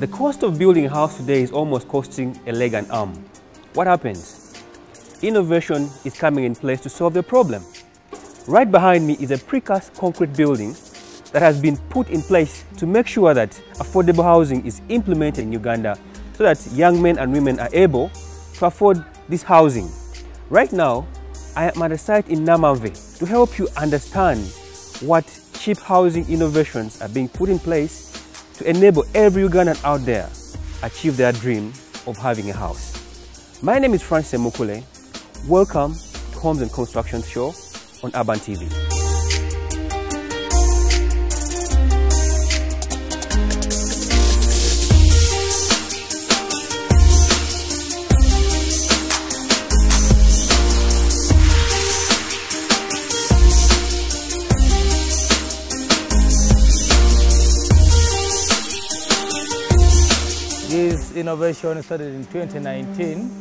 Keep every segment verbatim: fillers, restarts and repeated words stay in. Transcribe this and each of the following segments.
cost of building a house today is almost costing a leg and arm. What happens? Innovation is coming in place to solve the problem. Right behind me is a precast concrete building that has been put in place to make sure that affordable housing is implemented in Uganda so that young men and women are able to afford this housing. Right now, I am at a site in Namave to help you understand what cheap housing innovations are being put in place to enable every Ugandan out there achieve their dream of having a house. My name is Francis Mukule. Welcome to Homes and Construction Show on Urban T V. This innovation started in twenty nineteen,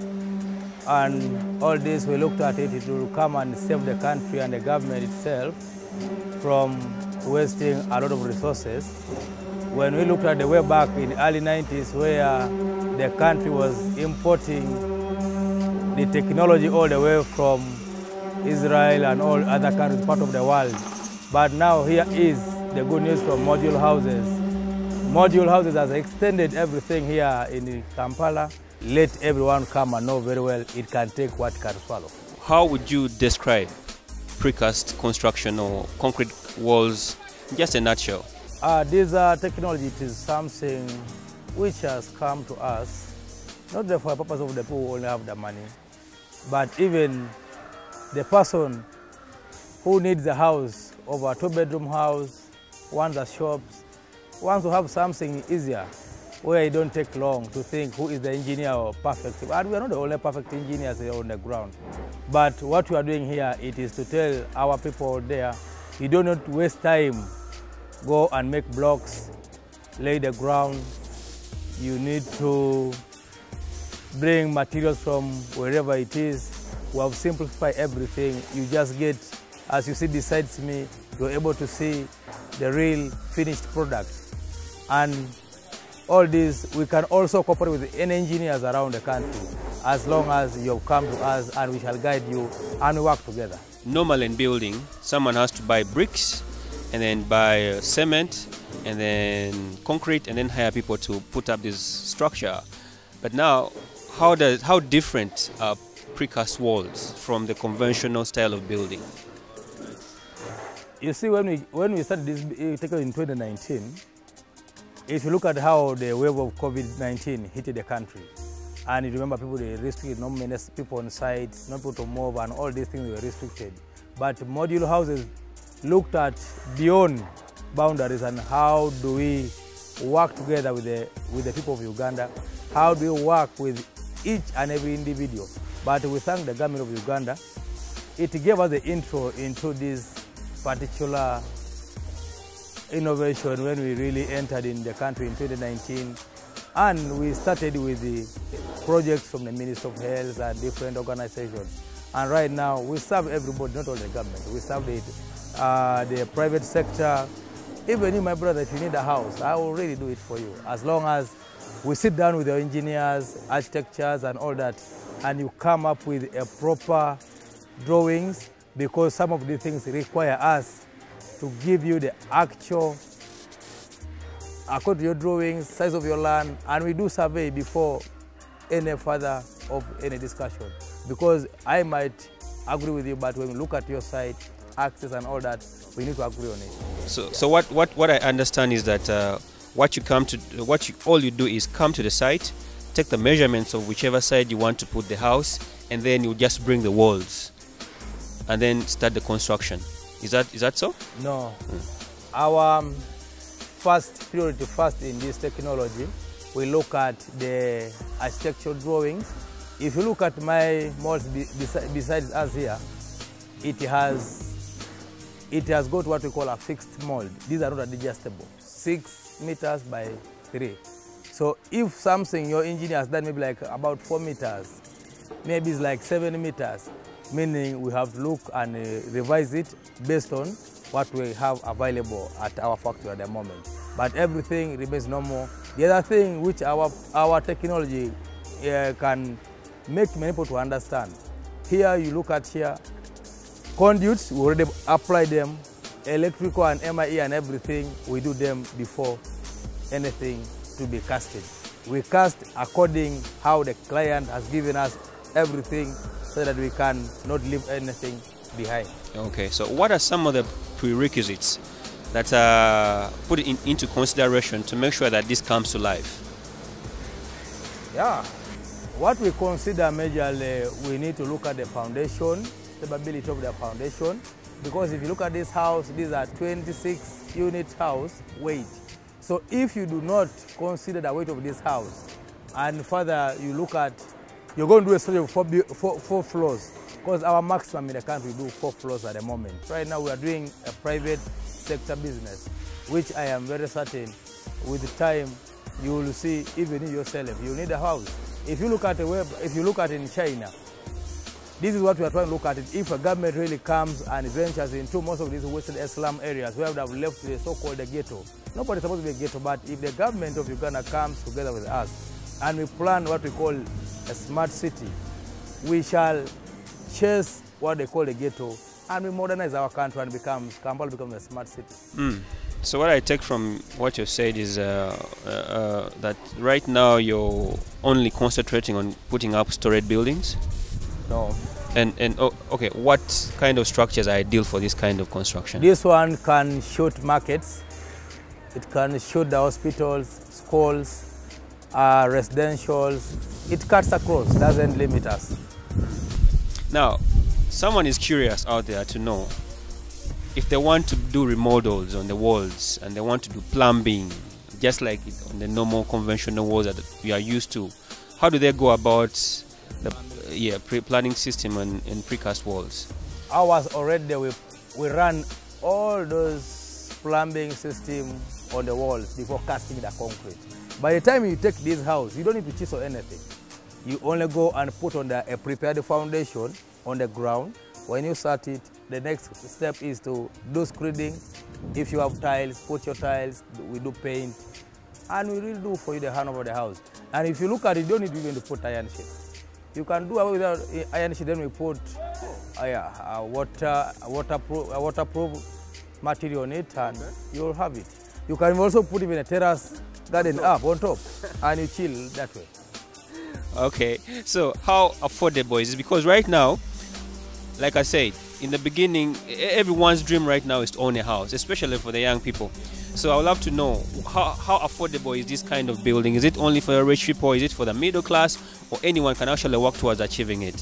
and all this we looked at it, it will come and save the country and the government itself from wasting a lot of resources. When we looked at the way back in the early nineties where the country was importing the technology all the way from Israel and all other countries, part of the world. But now here is the good news from Module Houses. Module Houses has extended everything here in Kampala. Let everyone come and know very well it can take what it can swallow. How would you describe precast construction or concrete walls in just a nutshell? Uh, this uh, technology it is something which has come to us, not for the purpose of the people who only have the money, but even the person who needs a house, over a two-bedroom house, wants a shops, wants to have something easier, where it don't take long to think who is the engineer or perfect. And we are not the only perfect engineers here on the ground. But what we are doing here, it is to tell our people there, you do not waste time, go and make blocks, lay the ground. You need to bring materials from wherever it is. We have simplified everything. You just get, as you see beside me, you're able to see the real finished product. And all this, we can also cooperate with any engineers around the country, as long as you have come to us and we shall guide you and we work together. Normal in building, someone has to buy bricks and then buy cement and then concrete and then hire people to put up this structure. But now, how does how different are precast walls from the conventional style of building? You see, when we when we started this in twenty nineteen, if you look at how the wave of COVID nineteen hit the country, and you remember people they restricted, not many people on site, not people to move, and all these things were restricted. But Module Houses looked at beyond boundaries and how do we work together with the with the people of Uganda? How do we work with each and every individual? But we thank the government of Uganda. It gave us the intro into this particular innovation when we really entered in the country in twenty nineteen, and we started with the projects from the Ministry of Health and different organizations. And right now we serve everybody, not only the government. We serve the, uh, the private sector. Even you, my brother, if you need a house, I will really do it for you. As long as we sit down with your engineers, architects and all that, and you come up with a proper drawings, because some of the things require us to give you the actual, according to your drawings, size of your land, and we do survey before any further of any discussion. Because I might agree with you, but when we look at your site, access and all that, we need to agree on it. So, yeah. so what, what, what I understand is that uh, what you come to, what you, all you do is come to the site, take the measurements of whichever side you want to put the house, and then you just bring the walls, and then start the construction. Is that is that so? No. Mm. Our um, first priority first in this technology, we look at the architectural drawings. If you look at my molds be, besi besides us here, it has it has got what we call a fixed mold. These are not adjustable. Six meters by three. So if something your engineer has done maybe like about four meters, maybe it's like seven meters. Meaning we have to look and uh, revise it based on what we have available at our factory at the moment. But everything remains normal The other thing which our, our technology uh, can make many people to understand. Here you look at here, conduits, we already apply them, electrical and M I E and everything, we do them before anything to be casted. We cast according how the client has given us everything so that we can not leave anything behind. Okay, so what are some of the prerequisites that are put in, into consideration to make sure that this comes to life? Yeah, what we consider majorly, we need to look at the foundation, stability of the foundation, because if you look at this house, these are twenty-six unit house weight. So if you do not consider the weight of this house, and further you look at, you're going to do a study of four, four, four floors, because our maximum in the country do four floors at the moment. Right now we are doing a private sector business, which I am very certain with time you will see even in yourself, you need a house. If you look at the web, if you look at it in China, this is what we are trying to look at it. If a government really comes and ventures into most of these Western slum areas where we have left the so-called ghetto, nobody's supposed to be a ghetto, but if the government of Uganda comes together with us and we plan what we call a smart city, we shall chase what they call the ghetto and we modernize our country and becomes, Kampala becomes a smart city. Mm. So what I take from what you said is uh, uh, uh, that right now you're only concentrating on putting up storage buildings? No. And, and oh, okay, what kind of structures are ideal for this kind of construction? This one can shoot markets, it can shoot the hospitals, schools, uh, residentials. It cuts across, doesn't limit us. Now, someone is curious out there to know if they want to do remodels on the walls and they want to do plumbing, just like on the normal conventional walls that we are used to, how do they go about the yeah, pre-planning system and, and precast walls? Ours already, we, we run all those plumbing system on the walls before casting the concrete. By the time you take this house, you don't need to chisel anything. You only go and put on the, a prepared foundation on the ground. When you start it, the next step is to do screeding. If you have tiles, put your tiles, we do paint. And we really do for you the hand over the house. And if you look at it, you don't need even to put iron sheet. You can do away without iron sheet, then we put uh, yeah, a water, a waterproof, a waterproof material on it, and okay, you'll have it. You can also put even a terrace garden up on top, and you chill that way. Okay, so how affordable is it? Because right now, like I said, in the beginning, everyone's dream right now is to own a house, especially for the young people. So I would love to know, how, how affordable is this kind of building? Is it only for the rich people, is it for the middle class, or anyone can actually work towards achieving it?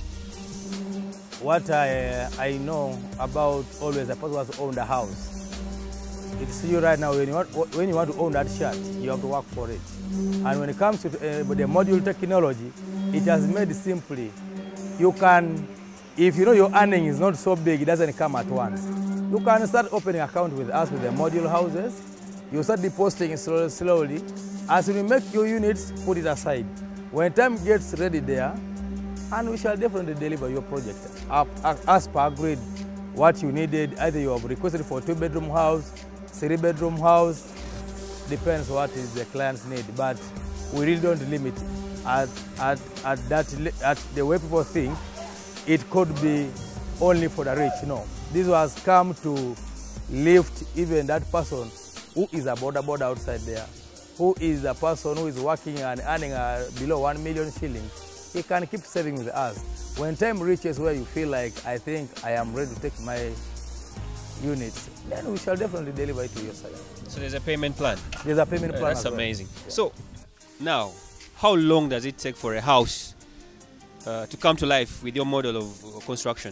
What I, I know about always a person who has to own the house, it's you right now, when you, want, when you want to own that shirt, you have to work for it. And when it comes to uh, the module technology, it has made simply, you can, if you know your earning is not so big, it doesn't come at once. You can start opening account with us with the module houses. You start depositing slowly, slowly. As you make your units, put it aside. When time gets ready there, and we shall definitely deliver your project up, as per agreed what you needed. Either you have requested for a two-bedroom house, three-bedroom house, depends what is the client's need. But we really don't limit at, at, at, that, at the way people think it could be only for the rich. No, this has come to lift even that person who is a border border outside there, who is a person who is working and earning uh, below one million shillings. He can keep saving with us. When time reaches where you feel like, I think I am ready to take my units, then we shall definitely deliver it to your side. So there's a payment plan? There's a payment uh, plan. That's as amazing. Well. Yeah. So now, how long does it take for a house uh, to come to life with your model of uh, construction?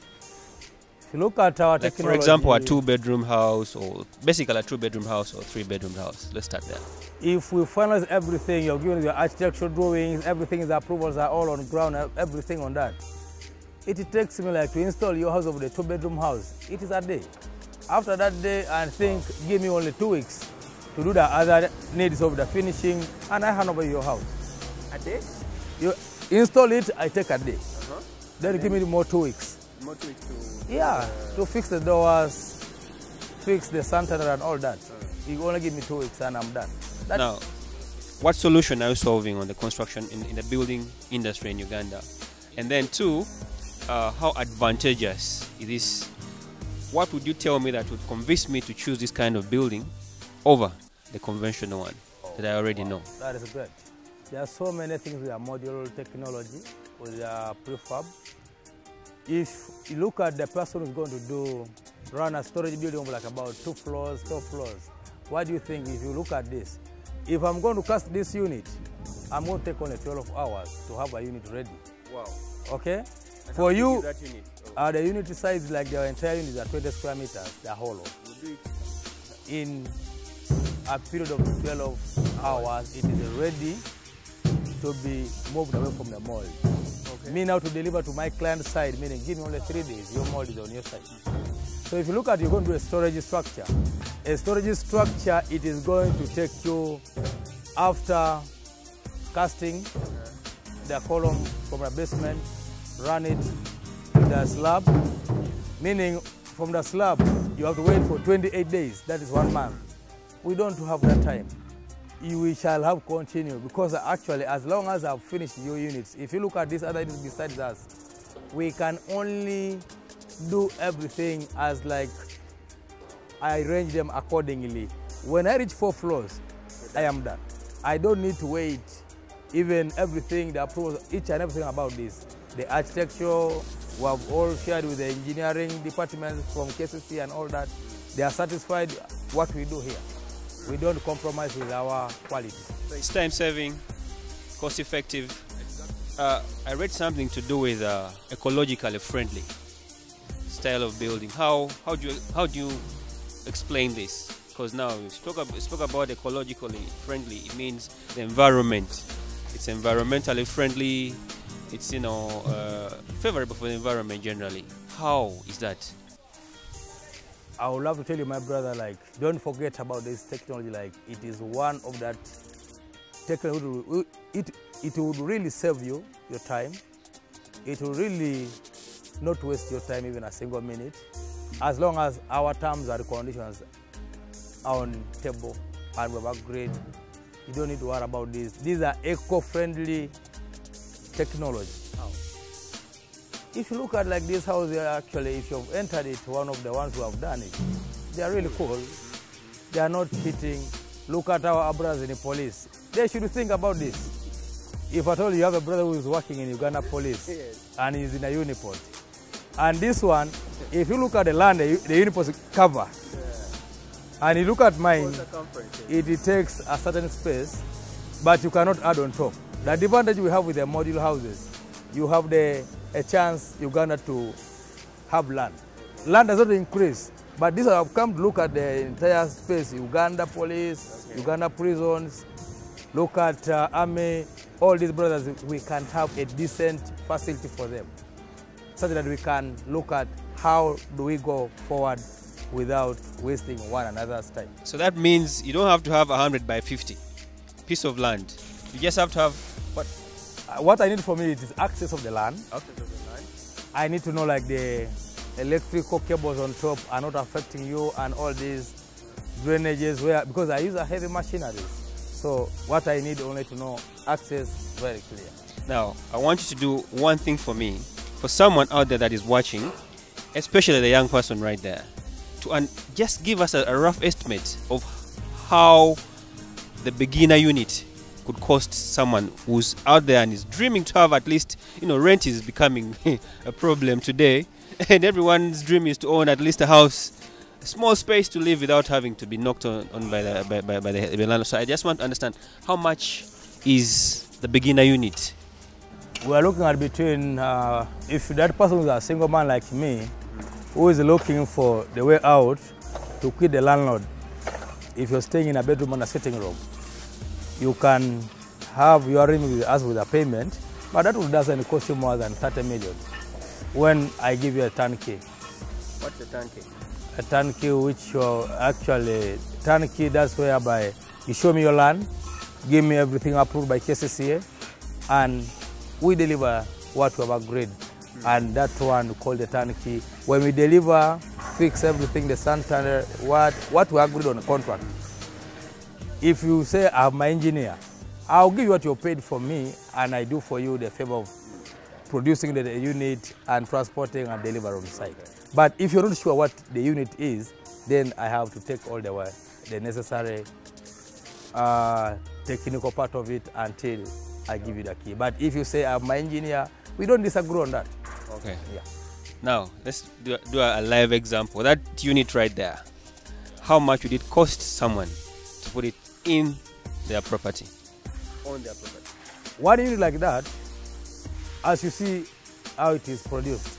If you look at our like technology, for example, a two-bedroom house, or basically a two-bedroom house or three-bedroom house. Let's start there. If we finalize everything, you're given your architectural drawings, everything is approvals are all on ground, everything on that. It takes me like to install your house of the two-bedroom house. It is a day. After that day, I think give me only two weeks to do the other needs of the finishing, and I hand over your house. A day? You install it, I take a day. Uh-huh. Then you give me more two weeks. More two weeks to... Yeah, uh, to fix the doors, fix the center and all that. Uh-huh. You only give me two weeks and I'm done. That's now, what solution are you solving on the construction in, in the building industry in Uganda? And then two, uh, how advantageous is this? What would you tell me that would convince me to choose this kind of building over the conventional one that I already Wow, know? That is great. There are so many things with our modular technology, with our prefab. If you look at the person who's going to do run a storage building of like about two floors, four floors, what do you think if you look at this? If I'm going to cast this unit, I'm going to take only twelve hours to have a unit ready. Wow. Okay? And For how you, big is that unit? Oh. uh, the unit size, like the entire unit is at twenty square meters, they're hollow. We'll do it. In a period of twelve hours, it is ready to be moved away from the mold. Okay. Me now to deliver to my client side, meaning give me only three days, your mold is on your side. So if you look at, you're going to do a storage structure. A storage structure, it is going to take you, after casting the column from the basement, run it to the slab, meaning from the slab, you have to wait for twenty-eight days, that is one month. We don't have that time. We shall have continue, because actually as long as I've finished your units, if you look at these other units besides us, we can only do everything as like I arrange them accordingly. When I reach four floors, I am done. I don't need to wait even everything, the approval, each and everything about this. The architecture, we have all shared with the engineering department from K C C and all that. They are satisfied what we do here. We don't compromise with our quality. It's time saving, cost effective. Uh, I read something to do with uh, ecologically friendly style of building. How how do you how do you explain this? Because now we spoke about, spoke about ecologically friendly. It means the environment. It's environmentally friendly. It's you know uh, favorable for the environment generally. How is that? I would love to tell you, my brother, like, don't forget about this technology. Like, it is one of that technology. It, it would really save you your time. It will really not waste your time even a single minute, as long as our terms and conditions are on table and we have agreed. You don't need to worry about this. These are eco-friendly technology. If you look at like this house here, actually, if you've entered it, one of the ones who have done it, they are really cool. They are not hitting. Look at our brothers in the police. They should think about this. If at all you have a brother who is working in Uganda police Yes. and he's in a uniport, and this one, if you look at the land, the, the uniport is covered. Yeah. And you look at mine, it, it takes a certain space, but you cannot add on top. The advantage we have with the modular houses, you have the a chance Uganda to have land. Land does not increase, but this have come to look at the entire space, Uganda police, okay. Uganda prisons, look at uh, army, all these brothers, we can have a decent facility for them, so that we can look at how do we go forward without wasting one another's time. So that means you don't have to have a one hundred by fifty piece of land. You just have to have what? Uh, what I need for me is access of the land. Access of the land. I need to know like the electrical cables on top are not affecting you and all these drainages where, because I use a heavy machinery. So what I need only to know access very clear. Now, I want you to do one thing for me, for someone out there that is watching, especially the young person right there, to un just give us a, a rough estimate of how the beginner unit could cost someone who's out there and is dreaming to have at least, you know, rent is becoming a problem today, and everyone's dream is to own at least a house, a small space to live without having to be knocked on, on by the by, by, by the landlord. So I just want to understand, how much is the beginner unit? We are looking at between, uh, if that person is a single man like me, who is looking for the way out to quit the landlord, if you're staying in a bedroom and a sitting room, you can have your room with us with a payment, but that doesn't cost you more than thirty million when I give you a turnkey. What's a turnkey? A turnkey which you're actually, turnkey, that's whereby you show me your land, give me everything approved by K C C A, and we deliver what we have agreed. Mm. And that one we call the turnkey. When we deliver, fix everything, the standard, what, what we agreed on the contract. If you say I have my engineer, I'll give you what you paid for me, and I do for you the favor of producing the unit and transporting and delivering on site. But if you're not sure what the unit is, then I have to take all the, the necessary uh, technical part of it until I give you the key. But if you say I'm my engineer, we don't disagree on that. Okay. Yeah. Now, let's do, do a live example. That unit right there, how much would it cost someone to put it in their property? On their property. One unit like that, as you see how it is produced,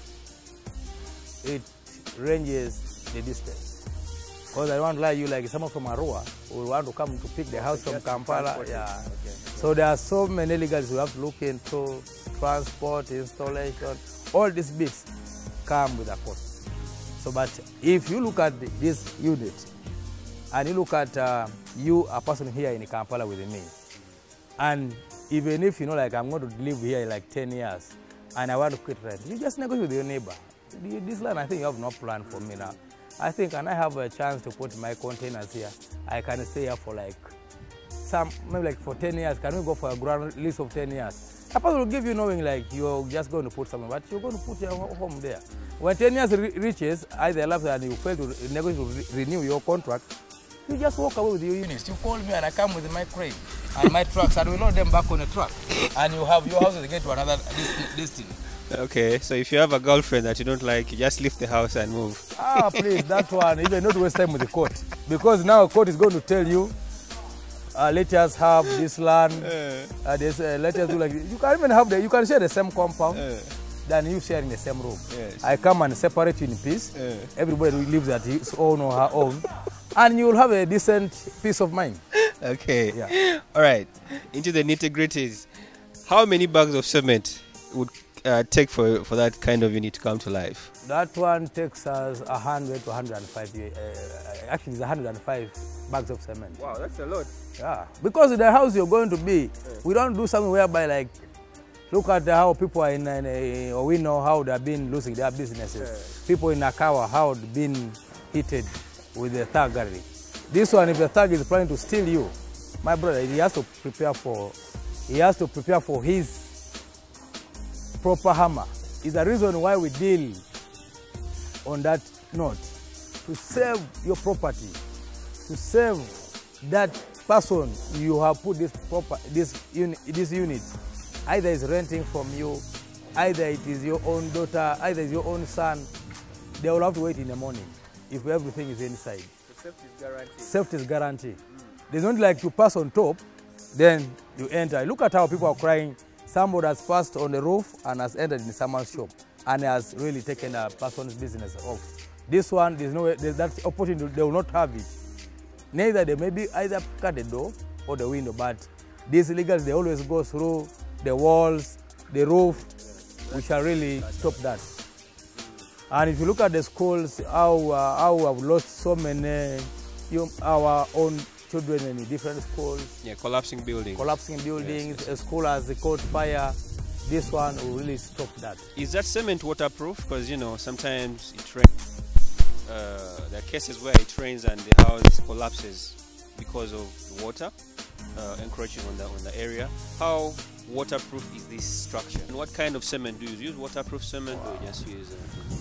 it ranges the distance. Because I don't want to lie you, like someone from Arua will want to come to pick the house from Kampala. Yeah. Okay. So there are so many legals we have to look into: transport, installation, all these bits come with a cost. So, but if you look at this unit and you look at uh, you, a person here in Kampala with me, and even if you know, like I'm going to live here like ten years and I want to quit rent, you just negotiate with your neighbor. This land, I think you have no plan for me now. I think, and I have a chance to put my containers here, I can stay here for like some, maybe like for ten years. Can we go for a ground lease of ten years? A person will give you knowing like you're just going to put something, but you're going to put your home there. When ten years re reaches, either lapse and you fail to negotiate to re renew your contract, you just walk away with your units. You call me and I come with my crane and my trucks and we load them back on the truck. And you have your house to get to another destiny. Okay, so if you have a girlfriend that you don't like, you just leave the house and move. Ah, please, that one, even not waste time with the court. Because now the court is going to tell you, uh, let us have this land, uh, this, uh, let us do like this. You can even have the, you can share the same compound, uh, than you share in the same room. Yes. I come and separate you in peace. Uh. Everybody lives at his own or her own. And you will have a decent peace of mind. Okay. Yeah. All right. Into the nitty-gritties. How many bags of cement would uh, take for, for that kind of unit to come to life? That one takes us one hundred to one hundred five. Uh, actually, it's one hundred five bags of cement. Wow, that's a lot. Yeah. Because the house you're going to be, yeah. we don't do something whereby like, look at how people are in, in or we know how they've been losing their businesses. Yeah. People in Nakawa, how they've been hit with the thuggery. This one, if the thug is planning to steal you, my brother, he has to prepare for, he has to prepare for his proper hammer. It's the reason why we deal on that note. To save your property, to save that person you have put this proper this unit, this unit, either is renting from you, either it is your own daughter, either it's your own son, they will have to wait in the morning if everything is inside. So safety is guaranteed. Safety is guaranteed. Mm. There's not like you pass on top, then you enter. Look at how people are crying. Somebody has passed on the roof and has entered in someone's shop and has really taken a person's business off. This one, there's no way, there's that opportunity, they will not have it. Neither they may be either cut the door or the window, but these illegals, they always go through the walls, the roof. We shall really stop that. And if you look at the schools, how, uh, how we have lost so many, you, our own children in different schools. Yeah, collapsing buildings. Collapsing buildings, yes, yes. A school has caught fire. This one will really stop that. Is that cement waterproof? Because, you know, sometimes it rains. Uh, there are cases where it rains and the house collapses because of water uh, encroaching on the, on the area. How waterproof is this structure? And what kind of cement do you use? Use waterproof cement wow. or just use? Uh,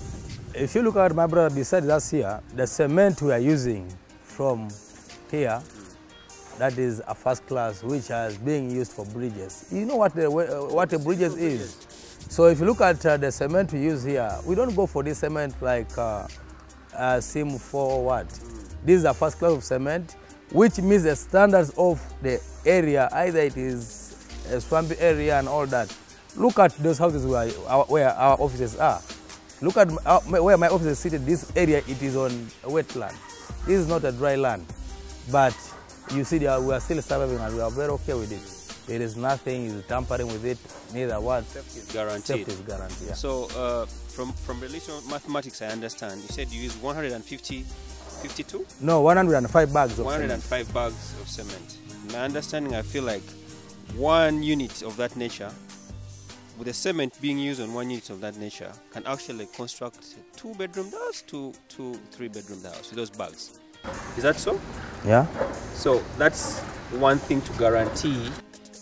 if you look at my brother beside us here, the cement we are using from here, mm. that is a first class which is being used for bridges. You know what the what a bridges is. So if you look at uh, the cement we use here, we don't go for this cement like uh, uh, Sim four what. Mm. This is a first class of cement, which means the standards of the area, either it is a swampy area and all that. Look at those houses where our, where our offices are. Look at our, where my office is seated. This area, it is on a wetland. This is not a dry land. But you see, we are still surviving and we are very okay with it. There is nothing tampering with it, neither what. Safety is guaranteed. Safety is guaranteed, yeah. So, uh, from, from relational mathematics, I understand, you said you use one hundred fifty, fifty-two? No, one hundred five bags of one hundred five cement. bags of cement. In my understanding, I feel like one unit of that nature, with the cement being used on one unit of that nature, can actually construct a two-bedroom house, two, two, three-bedroom house with those bags. Is that so? Yeah. So that's one thing to guarantee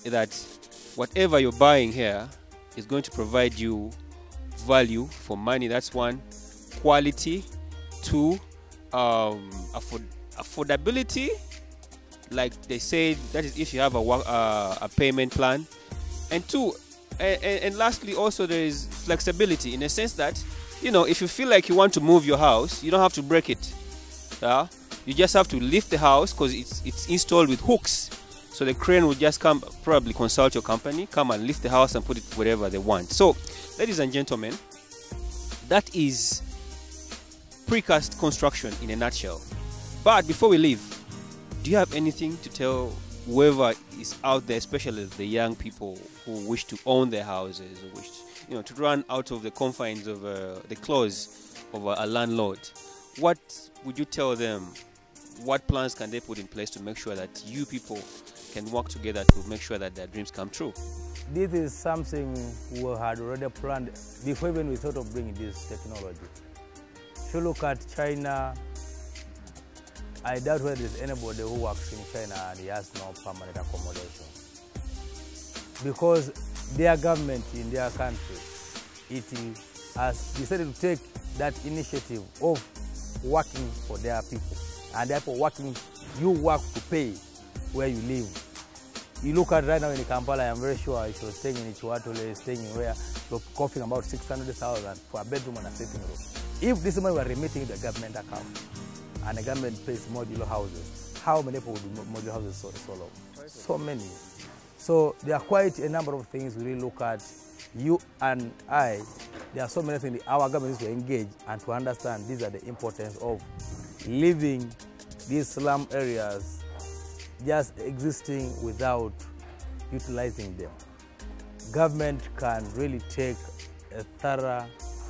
that whatever you're buying here is going to provide you value for money. That's one. Quality. Two, um, afford affordability. Like they say, that is if you have a, uh, a payment plan. And two, and, and lastly, also there is flexibility in a sense that, you know, if you feel like you want to move your house, you don't have to break it. Yeah? You just have to lift the house because it's, it's installed with hooks. So the crane will just come, probably consult your company, come and lift the house and put it wherever they want. So, ladies and gentlemen, that is precast construction in a nutshell. But before we leave, do you have anything to tell whoever is out there, especially the young people who wish to own their houses, who wish, you know, to run out of the confines of uh, the clause of a, a landlord? What would you tell them? What plans can they put in place to make sure that you people can work together to make sure that their dreams come true? This is something we had already planned before even we thought of bringing this technology. If you look at China, I doubt whether there's anybody who works in China and he has no permanent accommodation. Because their government in their country, it has decided to take that initiative of working for their people. And therefore working, you work to pay where you live. You look at right now in Kampala, I'm very sure if you're staying in Ichiwatule, staying in where you're costing about six hundred thousand for a bedroom and a sitting room. If this money were remitting the government account and the government pays modular houses, how many people would do modular houses so, so low? So many. So there are quite a number of things we really look at. You and I, there are so many things our government needs to engage and to understand these are the importance of living these slum areas just existing without utilizing them. Government can really take a thorough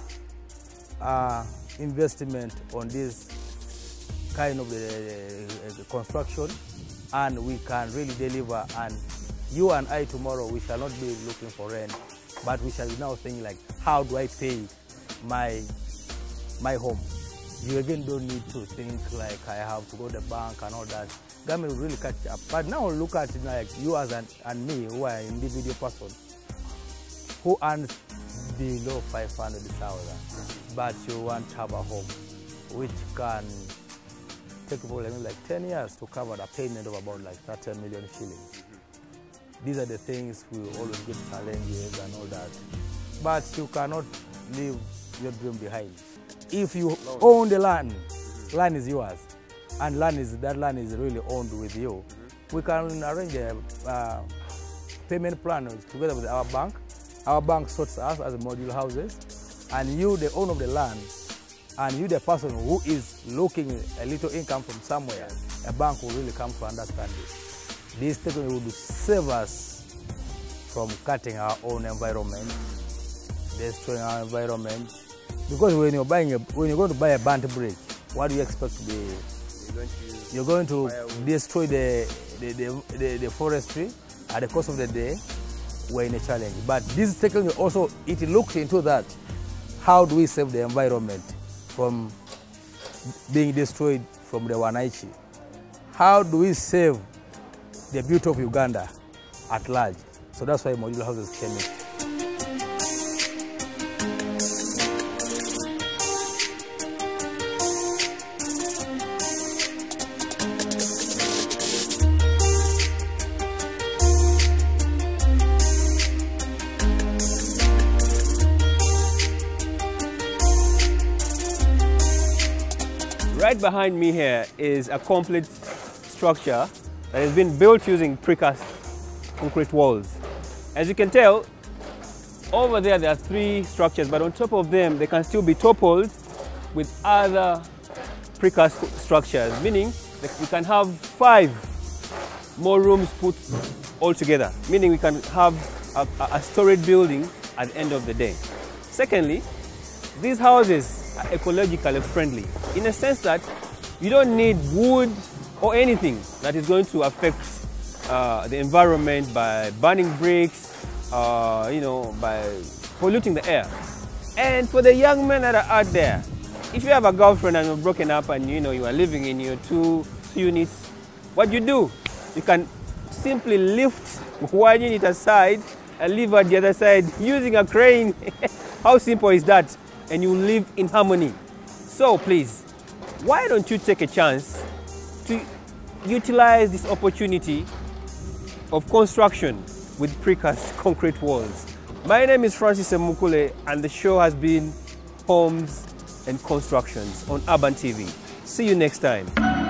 uh, investment on this kind of uh, uh, construction, and we can really deliver. And you and I tomorrow, we shall not be looking for rent, but we shall be now thinking like, how do I pay my my home? You again don't need to think like I have to go to the bank and all that. Government will really catch up. But now look at it like you as an, and me, who are individual person, who earns below five hundred thousand, but you want to have a home, which can take probably like ten years to cover the payment of about like thirty million shillings. These are the things we always get challenges and all that. But you cannot leave your dream behind. If you own the land, land is yours, and land is, that land is really owned with you. We can arrange a uh, payment plan together with our bank. Our bank sorts us as modular houses, and you, the owner of the land, and you, the person who is looking a little income from somewhere, a bank will really come to understand this. This technology will save us from cutting our own environment, destroying our environment. Because when you're buying a, when you're going to buy a burnt brick, what do you expect to be? You're going to, you're going to destroy the the, the, the the forestry at the cost of the day. We're in a challenge. But this technology also, it looks into that. How do we save the environment from being destroyed from the Wananchi? How do we save the beauty of Uganda at large? So that's why modular houses came in. Right behind me here is a complete structure that has been built using precast concrete walls. As you can tell, over there there are three structures, but on top of them they can still be toppled with other precast structures, meaning that we can have five more rooms put all together, meaning we can have a, a storage building at the end of the day. Secondly, these houses are ecologically friendly in a sense that you don't need wood or anything that is going to affect uh, the environment by burning bricks, uh, you know, by polluting the air. And for the young men that are out there, if you have a girlfriend and you're broken up and you know you are living in your two units, what you do, you can simply lift winding it aside and leave at the other side using a crane. How simple is that? And you live in harmony. So please, why don't you take a chance to utilize this opportunity of construction with precast concrete walls? My name is Francis Mukule, and the show has been Homes and Constructions on Urban T V. See you next time.